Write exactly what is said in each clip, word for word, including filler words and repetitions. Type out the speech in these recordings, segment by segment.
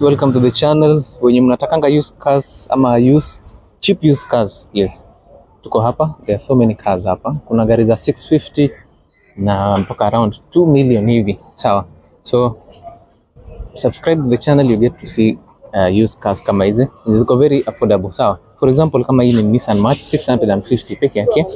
welcome to the channel. Wenye mnatakanga used cars ama used cheap used cars, yes, tuko hapa. There are so many cars hapa. Kuna gari za six fifty na mpaka around two million hivi, sawa. So subscribe to the channel, you get to see uh, used cars kama hizi. Ziko very affordable, sawa. For example, kama hii ni Nissan March six fifty peke yake.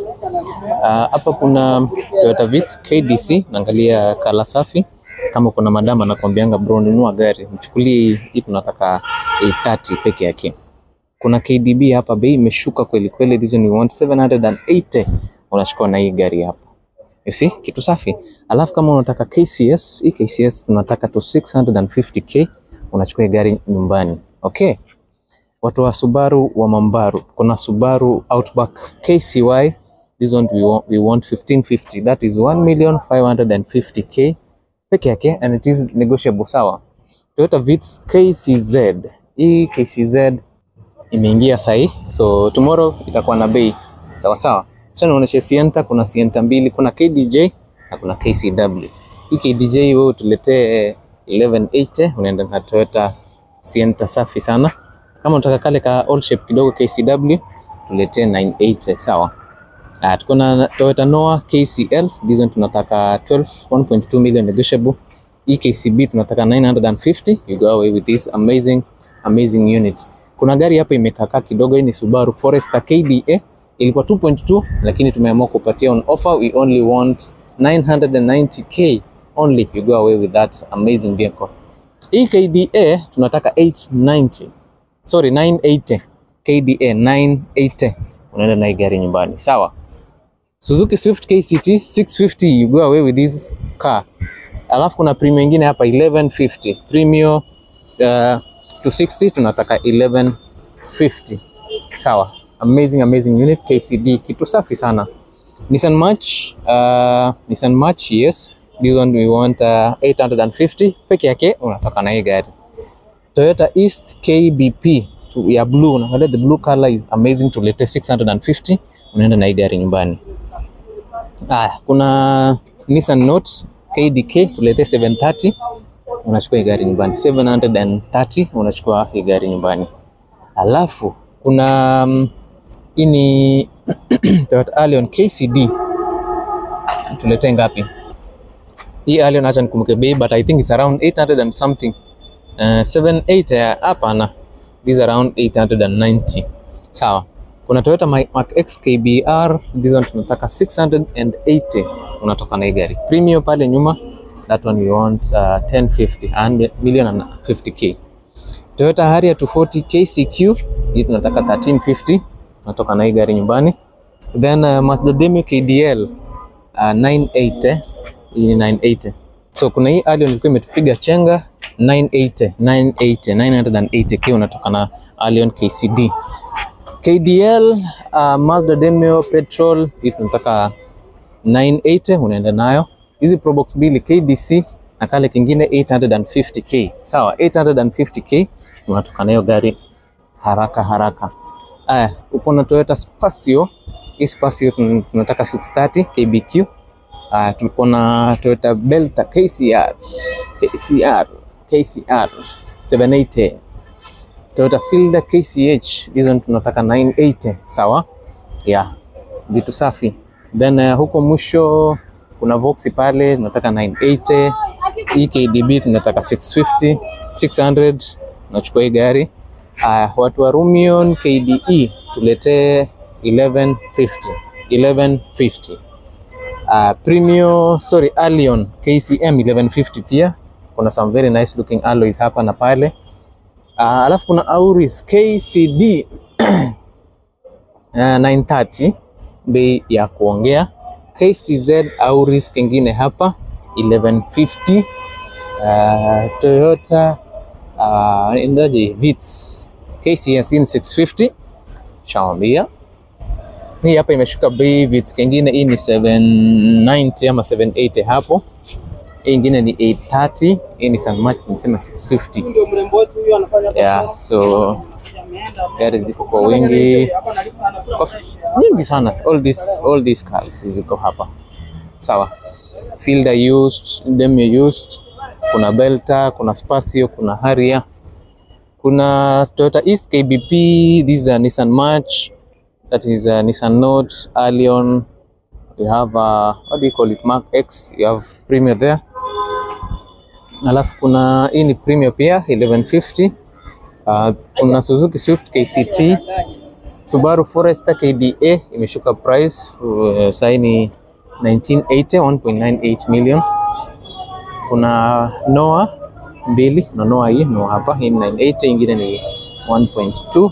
Uh, hapa kuna Toyota Vitz K D C, naangalia kala safi. Kama kuna madama anakuambianga bro, nunua gari, mchukulie hii tunataka eight thirty peke yake. Kuna K D B hapa, bei imeshuka kweli kweli. This one you want seven eighty, unachukua na hii gari hapa. You see, kitu safi. Alafu kama unataka K C S, hii K C S tunataka to six fifty K, unachukua gari nyumbani. Okay. Watu wa Subaru wa Mambaru, kuna Subaru Outback K C Y. This one we want, we want fifteen fifty. That is one million five hundred fifty K peke yake, and it is negotiable, sawa. Toyota Vitz K C Z. Hii K C Z imeingia sahi, so tomorrow itakuwa na bei sawa sawa. Sasa naonesha Sienta, kuna Sienta mbili, kuna K D J na kuna K C W. Hii K D J wewe tuletee eleven eighty, unaenda na Toyota Sienta safi sana. Kama unataka kale ka old shape kidogo K C W, tuletee nine eighty, sawa. Ah, tuko na Toyota Noah K C L. This one tunataka twelve, one point two million negotiable. E K C B tunataka nine fifty. You go away with this amazing amazing unit. Kuna gari hapa imekaka kidogo, hii ni Subaru Forester K D A. Ilikuwa two point two lakini tumeamua kupatia on offer. We only want nine ninety K only. You go away with that amazing vehicle. E K D A tunataka eight ninety. Sorry, nine eighty. K D A nine eighty. Unaenda na gari nyumbani, sawa. Suzuki Swift K C T six fifty, you go away with this car. Alafu kuna premium nyingine hapa eleven fifty. Premium uh, two sixty tunataka eleven fifty. Sawa. Amazing amazing unit K C D, kitu safi sana. Nissan March, uh, Nissan March, yes. This one we want uh, eight fifty peke yake, unataka na hii gari. Toyota East K B P ya blue, unaangalia the blue color is amazing, tulete six fifty, unaenda na hii gari nyumbani. Ah, kuna Nissan Note K D K, tulete seven thirty, unachukua hii gari nyumbani. seven thirty, unachukua hii gari nyumbani. Alafu kuna um, ini Toyota Allion K C D, tulete ngapi? Hii Allion acha nikumbuke bei, but I think it's around eight hundred and something. Uh, seven eighty hapa na this around eight ninety, sawa. Kuna Toyota Mark X K B R, this one tunataka six eighty, unatoka na gari. Premium pale nyuma, that one we want uh, ten fifty, one million fifty K. Toyota Harrier two forty K C Q, hii tunataka thirteen fifty, unatoka na gari nyumbani. Then uh, Mazda Demio K D L uh, nine eighty, hii nine eighty. So kuna hii Allion ilikuwa imetupiga chenga nine eighty, nine eighty, nine eighty K, unatoka na Allion K C D. K D L uh, Mazda Demio petrol, hii tunataka nine eighty, unaenda nayo. Hizi Probox mbili K D C na kale kingine eight fifty K, sawa. eight fifty K, unatoka nayo gari haraka haraka. Aya, upo na Toyota Spacio. Hii Spacio tunataka six thirty K B Q. Uh, tuko na Toyota Belta K C R, K C R, K C R seven eighty. Toyota Fielder K C H, this one tunataka nine eighty, sawa. Yeah, vitu safi. Then uh, huko mwisho kuna Voxy pale tunataka nine eighty. E K D B tunataka six fifty, six hundred, nachukua hii gari. Uh, watu wa Rumion K D E tulete eleven fifty, eleven fifty. Uh, Premium, sorry, Allion K C M eleven fifty pia. Kuna some very nice looking alloys hapa na pale. Uh, alafu kuna Auris K C D uh, nine thirty, bei ya kuongea. K C Z Auris kingine hapa eleven fifty. Uh, Toyota uh, indaje Vitz K C S in six fifty, shawambia. Hii hapa imeshuka bei. Vitz kingine hii ni seven ninety ama seven eighty hapo. Hii nyingine ni eight thirty, hii ni San March nimesema six fifty. Yeah, so gari ziko kwa wingi nyingi sana. All this all these cars ziko hapa, sawa. Fielder used, Demio used, kuna Belta, kuna Spacio, kuna Harrier. Kuna Toyota East K B P, this is a Nissan March, that is a Nissan Note, Allion. You have a, what do you call it, Mark X, you have Premier there. Alafu kuna hii ni Premier pia eleven fifty. Uh, kuna Suzuki Swift K C T, Subaru Forester K D A imeshuka price uh, saini nineteen eighty, one point nine eight million. Kuna Noah mbili, kuna Noah hii, Noah hapa, hii nine eighty, ingine ni one point two.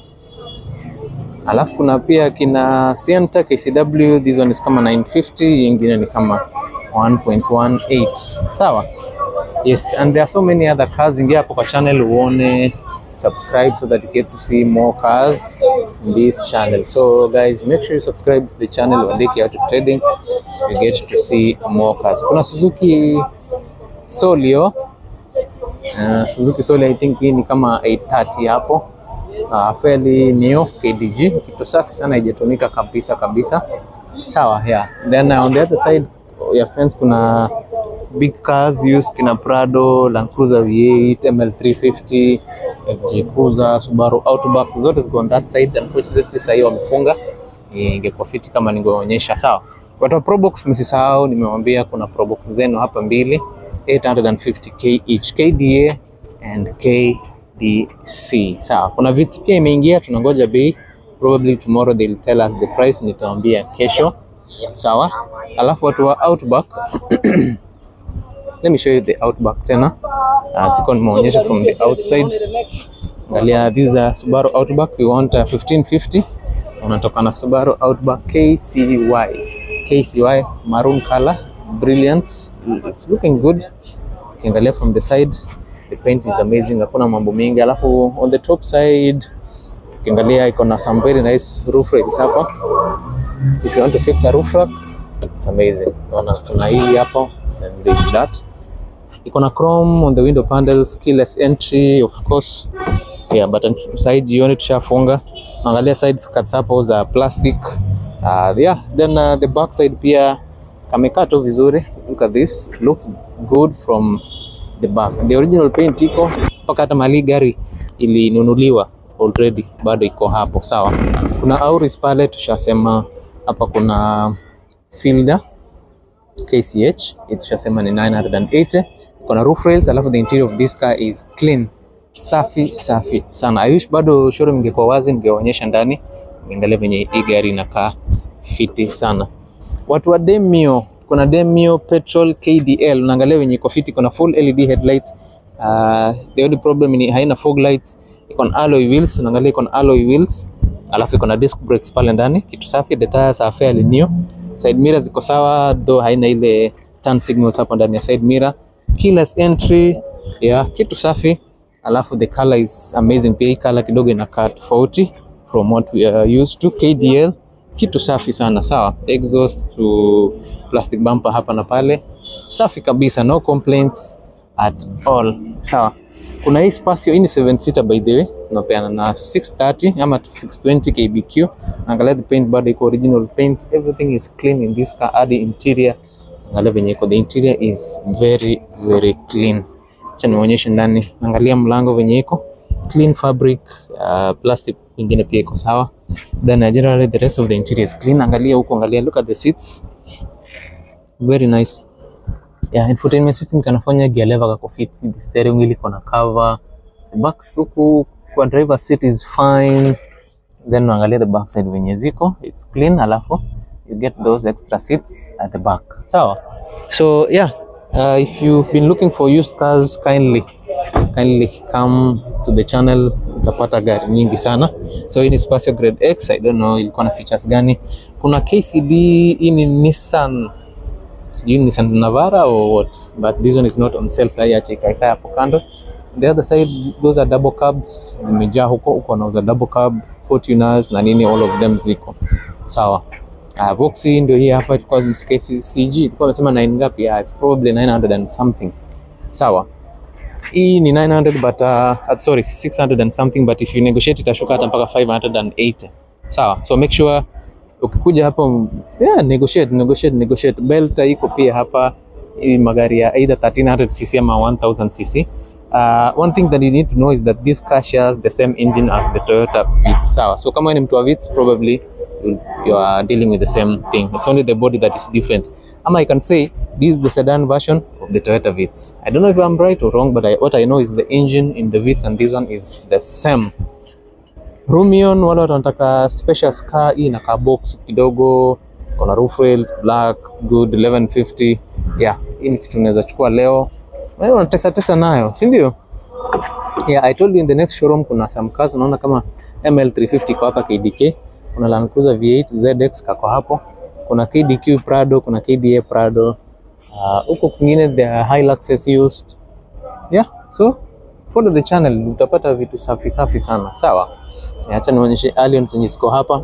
Alafu kuna pia kina Sienta K C W, this one is kama nine fifty, ingine ni kama one point one eight. Sawa? Yes, and there are so many other cars. Ingia hapo kwa channel uone, subscribe so that you get to see more cars in this channel. So guys, make sure you subscribe to the channel Wandeki Auto Trading. You get to see more cars. Kuna Suzuki Solio. Uh, Suzuki Solio I think hii ni kama eight thirty hapo. Uh, fairly new K D G, kitu safi sana, haijatumika kabisa kabisa. Sawa, yeah. Then uh, on the other side your friends kuna big cars used, kina Prado, Land Cruiser V eight, M L three fifty, F J Cruiser, Subaru Outback, zote ziko on that side. Unfortunately sasa hiyo wamefunga, ingekuwa fiti kama ningeonyesha. Sawa, watu wa Probox msisahau, nimewambia kuna Probox zenu hapa mbili, eight hundred fifty K each, K D A and K D C. Sawa, kuna vits pia imeingia, tunangoja bei, probably tomorrow they'll tell us the price, nitawaambia kesho. Sawa, alafu watu wa Outback let me show you the Outback tena. Uh, siko nimeonyesha from the outside. Angalia, this is a Subaru Outback, we want uh, fifteen fifty. Unatoka na Subaru Outback K C Y. K C Y maroon color, brilliant. It's looking good. Ukiangalia from the side, the paint is amazing, hakuna mambo mengi. Alafu on the top side, ukiangalia iko na some very nice roof racks hapa. If you want to fix a roof rack, it's amazing. Unaona kuna hii hapa and there's that. Iko na chrome on the window panels, keyless entry of course. Yeah, but on side jioni tushafunga. Angalia side cuts hapo za plastic. Uh, yeah, then uh, the back side pia kamekato vizuri. Look at this, it looks good from the back. The original paint iko mpaka hata mali gari ilinunuliwa already bado iko hapo. Sawa, kuna Auris pale tushasema hapa. Kuna Fielder K C H, it tushasema ni nine hundred eighty. Kuna roof rails, alafu the interior of this car is clean, safi safi sana. I wish bado showroom ingekuwa wazi, ningeonyesha ndani, angalia venye hii gari inakaa fiti sana. Watu wa Demio, kuna Demio petrol K D L, unaangalia venye iko fiti. Kuna full L E D headlight. Uh, the only problem ni haina fog lights. Iko na alloy wheels, unaangalia iko na alloy wheels. Alafu iko na disc brakes pale ndani, kitu safi. The tires are fairly new. Side mirrors ziko sawa, though haina ile turn signals hapo ndani ya side mirror. Keyless entry, yeah, kitu safi. Alafu the color is amazing pia, hii color kidogo inakaa tofauti from what we are used to. K D L, kitu safi sana. Sawa, exhaust to plastic bumper hapa na pale, safi kabisa, no complaints at all. Sawa, kuna hii Spacio, hii ni seven seater by the way, unapeana na six thirty ama six twenty K B Q. Angalia the paint bado iko original paint, everything is clean in this car. Hadi interior, angalia venye iko, the interior is very very clean. Acha nionyeshe ndani. Angalia mlango venye iko clean, fabric, uh, plastic nyingine pia iko sawa. Then uh, generally the rest of the interior is clean. Angalia huko, angalia, look at the seats, very nice. Yeah, infotainment system kanafanya gear lever kako fit. The steering wheel iko na cover. The back huku kwa driver seat is fine. Then angalia the back side venye ziko, it's clean. Alafu you get those extra seats at the back. So, so yeah, uh, if you've been looking for used cars, kindly kindly come to the channel, utapata gari nyingi sana. So hii ni Spacio Grade X, I don't know ilikuwa na features gani. Kuna K C D, hii ni Nissan, sijui Nissan Navara or what, but this one is not on sale. Sasa acha ikae hapo kando. The other side, those are double cabs, zimejaa huko. Huko nauza double cab, Fortuners na nini, all of them ziko sawa. Uh, Voxy ndio hii hapa, kwa K C G tulikuwa tunasema nine ngapi? Yeah, it's probably nine hundred and something. Sawa, hii ni nine hundred but uh, sorry six hundred and something, but if you negotiate itashuka hata mpaka five hundred eighty. Sawa, so make sure ukikuja hapo, yeah, negotiate negotiate negotiate. Belta iko pia hapa, hii magari ya either thirteen hundred C C ama one thousand C C. Uh, one thing that you need to know is that this car shares the same engine as the Toyota Vitz. Sawa. So kama ni mtu wa Vitz, probably you, you are dealing with the same thing. It's only the body that is different. Ama I can say this is the sedan version of the Toyota Vitz. I don't know if I'm right or wrong, but I, what I know is the engine in the Vitz and this one is the same. Rumion, wale watu wanataka spacious car, hii na car box kidogo, kuna roof rails, black, good, eleven fifty. Yeah, hii ni kitu unaweza chukua leo. Wewe unatesa tesa nayo, si ndio? Yeah, I told you in the next showroom kuna some cars unaona kama M L three fifty kwa hapa K D K, kuna Land Cruiser V eight Z X kako hapo, kuna K D Q Prado, kuna K D A Prado. Huko uh, kwingine the Hilux used. Yeah, so follow the channel utapata vitu safi safi sana. Sawa? Acha nionyeshe Allion zenye ziko hapa.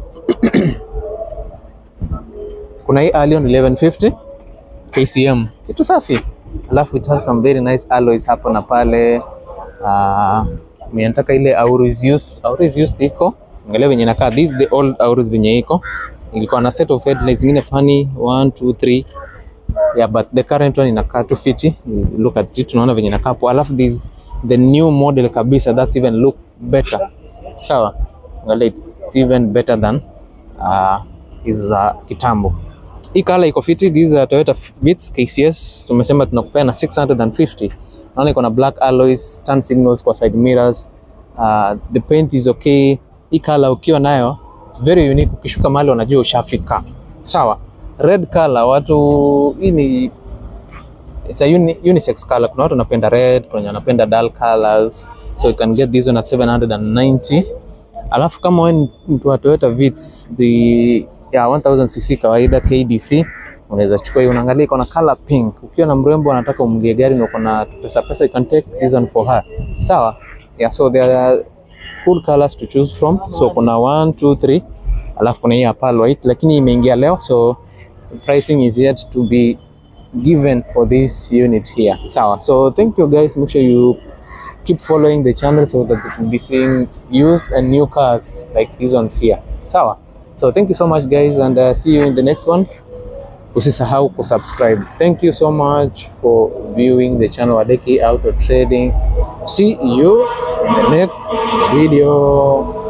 Kuna hii Allion eleven fifty K C M. Kitu safi. Alafu it has some very nice alloys hapo na pale. Ah, uh, mimi nataka ile Auris used. Auris used iko. Angalia venye inakaa. This is the old Auris venye iko. Ilikuwa na set of headlights zingine funny one two three. Yeah, but the current one inakaa two fifty. Look at it, tunaona venye inakaa hapo. Alafu this the new model kabisa, that's even look better. Sawa. Angalia it's even better than uh is uh, kitambo. Hii color iko fiti. This is a Toyota Vitz K C S. Tumesema tunakupea na six hundred fifty. Naona iko na black alloys, turn signals kwa side mirrors. Uh, the paint is okay. Hii color ukiwa nayo it's very unique. Ukishuka mahali unajua ushafika. Sawa. Red color watu hii ni it's a uni, unisex color. Kuna watu wanapenda red, kuna wanapenda dull colors. So you can get this one at seven hundred ninety. Alafu kama wewe mtu wa Toyota Vitz the ya one thousand c c kawaida K D C unaweza chukua hiyo. Unaangalia iko na color pink. Ukiwa na mrembo anataka umgie gari na uko na pesa pesa, you can take this one for her. Sawa? Yeah, so there are cool colors to choose from. So kuna one two three, alafu kuna hii pearl white lakini imeingia leo, so pricing is yet to be given for this unit here. Sawa? So thank you guys. Make sure you keep following the channel so that you can be seeing used and new cars like these ones here. Sawa? So thank you so much guys, and uh, see you in the next one. Usisahau kusubscribe. Thank you so much for viewing the channel Wadeki Auto Trading. See you in the next video.